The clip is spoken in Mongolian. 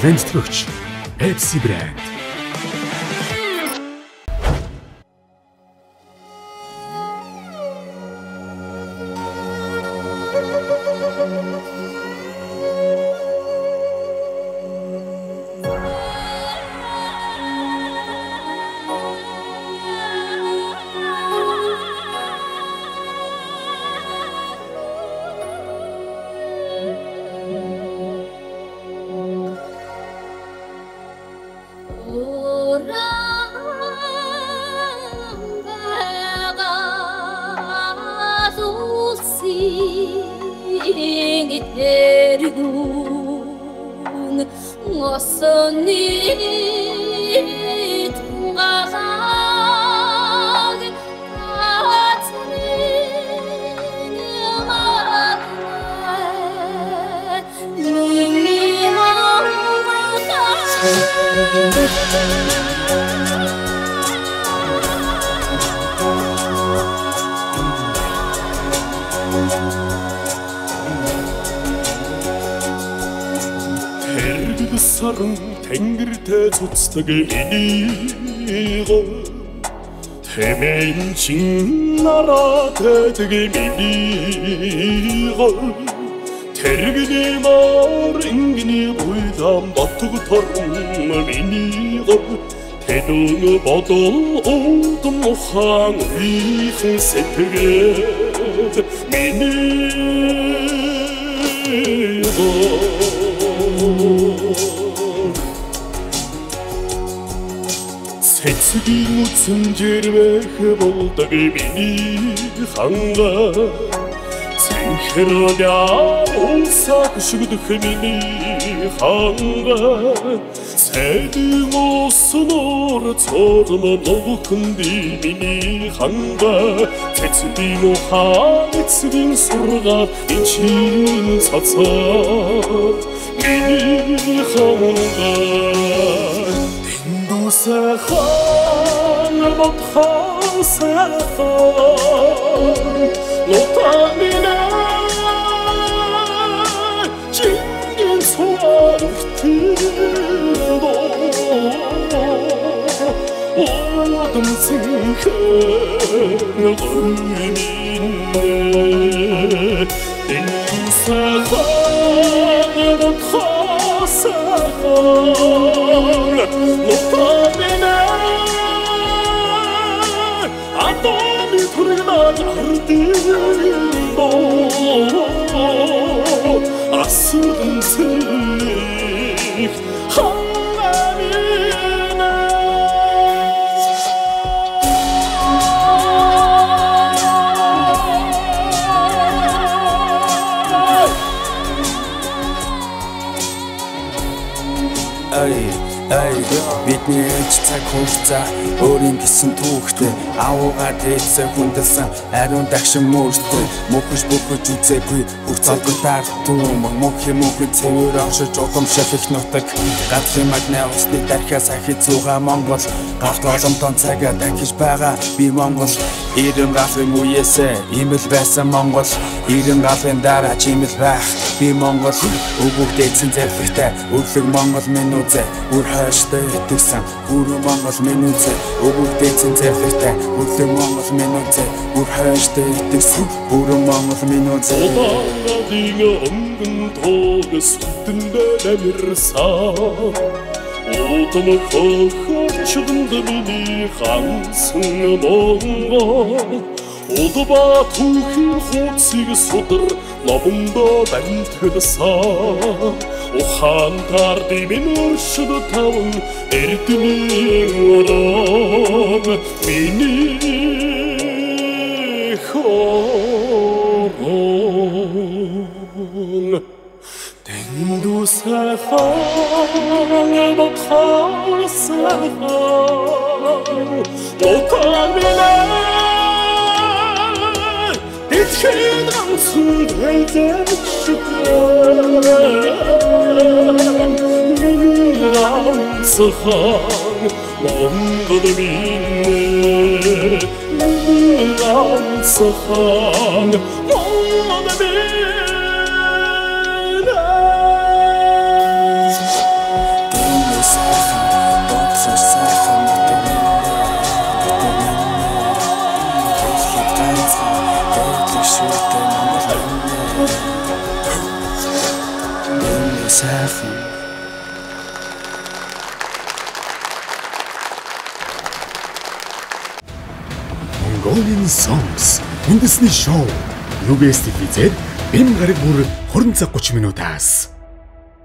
Венцлөгч Pepsi брэнд. Саран тэнгэртэй цуцдаг миний гол Тэмээн чин нараатай миний гол Тэрэгний мар ингэний буйдаан батг торн миний гол Тэдүүн бодол олдон ухаан үйхэн сэтгэл миний гол Сэцгийн үтсэн жирвэх болдог миний ханга Цэнхэрдя улсаг шүгдэх миний ханга Сэдэн уснор цорно новхэнди миний ханга Цэцгийн ухаан эцгийн сургаад эчин цацаад миний ханга Сайхан бодхон сайхан Лотамина чингэн суартидо Одом цинхэн гүминэ Сайхан бодхон сайхан Лотамина Атоми тургнаад ардимбо Асуун цэг хамамина Бидний ээж цаг хугацаа өөрийн гэсэн түүхтэй авуугаар дээдсээ хүндэлсэн ариун дагшин мөртэй мөхөж бөхөж үзээгүй хүрцэлдээр түм мөх юм цэвэр оршиж уламших их нутаг гадлын магна усны дархаас ахиж зугаа Монгол гарт боломтон цагаа дахиж байгаа би Монгол 90 галын үеэсээ имэл байсан Монгол 90 галын дараа чимэл байх би Монгол өвөг дээдсэн зэрэгтэй өглөг Монгол минь үзээ үр хойштой итгэсэн бүрэн Монгол минь үзээ өвөг дээдсэн зэрэгтэй өглөг Монгол минь үзээ үр хойштой итгэсэн бүрэн Монгол минь үзээ Улаангийн өнгөн тоогс үтэндээ намирсан Утам хохорчдонд миний хансан Монгол Удба түүхийн хуудсыг судар лобондоо бантгалсан Ухаан тарди минь өршөд таван эрдний орон миний хорон Дэндүү сайхан бодхон сайхан Лотамина Эцгийн ганцхан хэлзэн шүгэн Миний ганцхан Монгол минь Миний ганцхан Монгол минь сайхан. Mongolian Songs үндэсний шоу UBS TV-ээр бэм гараг бүр 20 цаг 30 минутаас